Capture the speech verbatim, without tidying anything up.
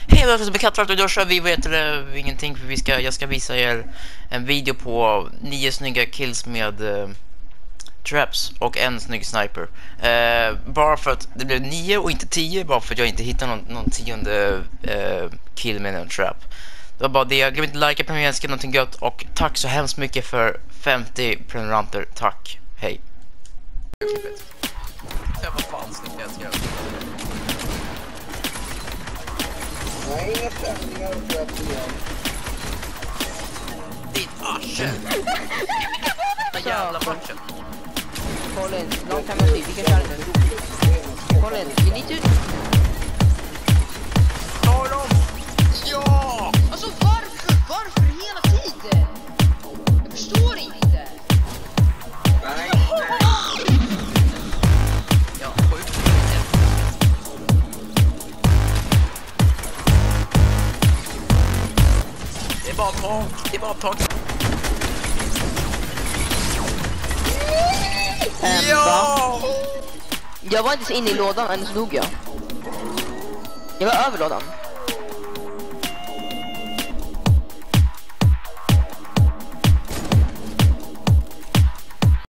Hej, jag är Kattfart och då kör vi, vet du, ingenting för vi ska, jag ska visa er en video på nio snygga kills med uh, traps och en snygg sniper. Uh, bara för att det blev nio och inte tio, bara för att jag inte hittar någon, någon tionde uh, kill med en trap. Det var bara det. Glöm inte likea, prenumerera, skriva någonting gött och tack så hemskt mycket för femtio prenumeranter. Tack, hej. Jag var fan snyggt, jag ska. Nej, inga träffningar och traps igen. Ditt arsel. Den jävla matchen. Colin, long time no see. Vi kan köra nu. Colin, you need to... Ta dem! Ja! Alltså varför? Varför hela tiden? Jag förstår inte. Nej, Ja, sjukt. Det är bara tak. Det är bara tak. Ähm, Ja! Jag var inte så inne i lådan, än så dog jag. Jag var över lådan.